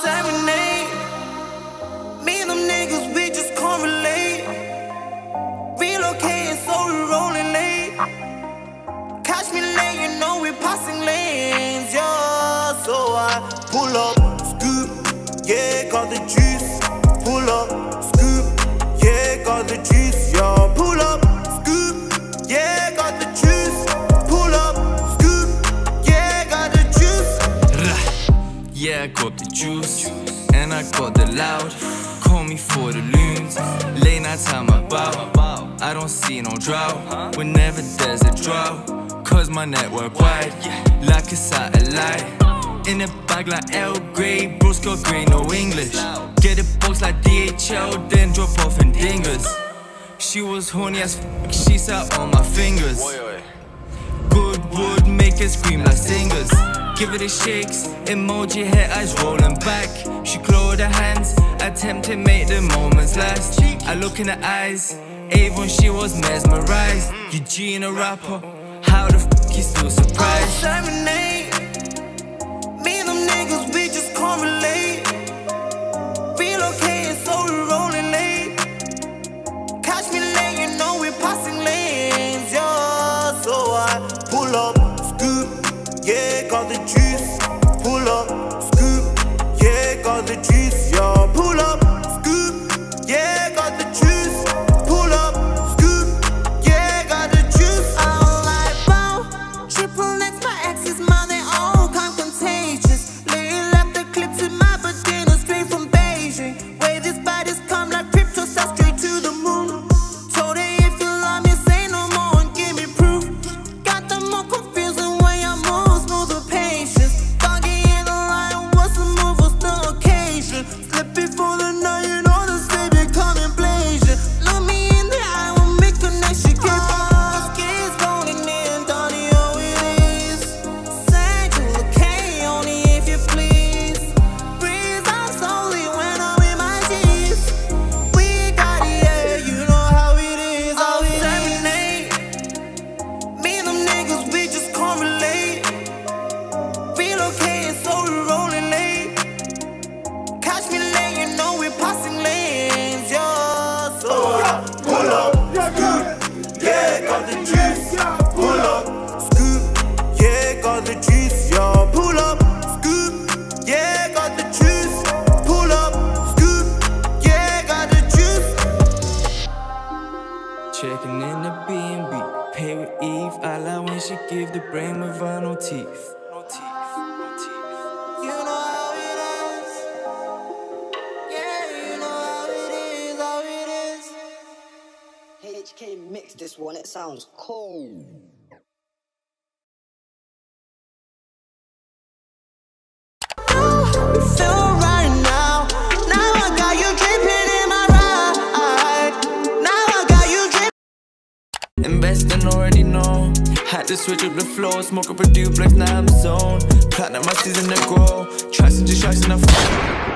serenade. Me and them niggas, we just can't relate. Relocating, so we rolling late. Catch me late, you know we passing lanes, yeah. So I pull up, scoop, yeah, got the juice. Pull up, scoop, yeah, got the juice, yeah. Pull up, scoop, yeah, got the juice. Pull up, scoop, yeah, got the juice. Yeah, I got the juice, and I got the loud. Call me for the loons, late night time about. I don't see no drought, whenever there's a drought. Cause my network wide, like a satellite. In a bag like L Grey, bros got grey, no English. Get a box like DHL, then drop off in dingers. She was horny as f, she sat on my fingers. Good wood make her scream like singers. Give it a shakes, emoji head eyes rolling back. She clawed her hands, attempt to make the moments last. I look in her eyes, Avon she was mesmerized. Eugene a rapper, how the f you still surprised? Serenade. Me and them niggas, we just can't relate. Relocating, so we rolling late. Catch me late, you know we passing lanes, yeah. So I pull up, scoop, yeah, got the juice. Pull up, scoop, yeah, got the juice, yeah. Pull up, scoop, yeah, got the juice. Pull up, scoop, yeah, got the juice. I don't like bow, triple Lecs, my exes, man, they all kind contagious. Lady left the clips in my vagina straight from Beijing. Way this bodies come like crypto, start straight to the moon. Told her if you love me, say no more and give me proof. Got them more confusing way I move, smooth with patience. Doggy in the line, what's the move, what's the occasion? Slip before the night, you know the same becoming blazing. Look me in the eye, we'll make a next shit keep on. Skids rolling in, Donnie, oh it is. Send you a K only if you please. Breathe out slowly when I'm in my G's. We got it, yeah, you know how it is. I'll serenade. Me and them niggas, we just can't relate. Relocating, so we rolling late. Catch me late, you know we passing lanes, yeah. So I pull up, scoop, yeah, got the juice. Pull up, scoop, yeah, got the juice, yeah. Pull up, scoop, yeah, got the juice. Pull up, scoop, yeah, got the juice. Checking in the B&B, pay with Eve. I like when she give the brain without no teeth. You know how it is. Yeah, you know how it is, how it is. HK mix this one, it sounds cold. Feel right now. Now I got you dripping in my ride. Now I got you dripping. Investing already know. Had to switch up the flow, smoke up a duplex, now I'm zone. Platinum my season to grow. Tracks and distractions,